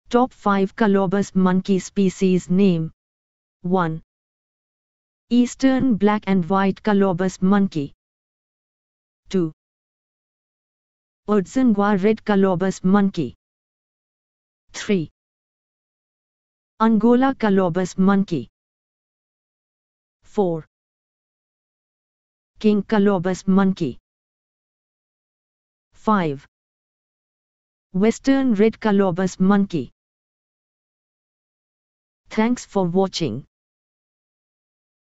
Top 5 Colobus monkey species name. 1. Eastern black and white Colobus monkey. 2. Udzungwa red Colobus monkey. 3. Angola Colobus monkey. 4. King Colobus monkey. 5. Western red Colobus monkey. Thanks for watching.